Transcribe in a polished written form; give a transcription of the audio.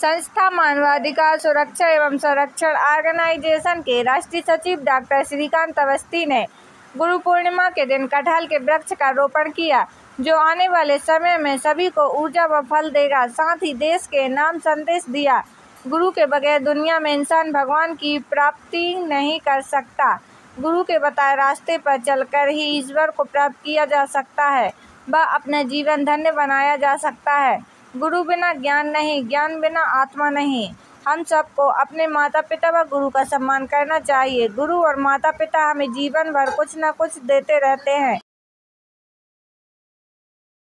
संस्था मानवाधिकार सुरक्षा एवं संरक्षण ऑर्गेनाइजेशन के राष्ट्रीय सचिव डॉक्टर श्रीकांत अवस्थी ने गुरु पूर्णिमा के दिन कटहल के वृक्ष का रोपण किया, जो आने वाले समय में सभी को ऊर्जा व फल देगा। साथ ही देश के नाम संदेश दिया। गुरु के बगैर दुनिया में इंसान भगवान की प्राप्ति नहीं कर सकता। गुरु के बताए रास्ते पर चलकर ही ईश्वर को प्राप्त किया जा सकता है व अपना जीवन धन्य बनाया जा सकता है। गुरु बिना ज्ञान नहीं, ज्ञान बिना आत्मा नहीं। हम सबको अपने माता पिता व गुरु का सम्मान करना चाहिए। गुरु और माता पिता हमें जीवन भर कुछ न कुछ देते रहते हैं।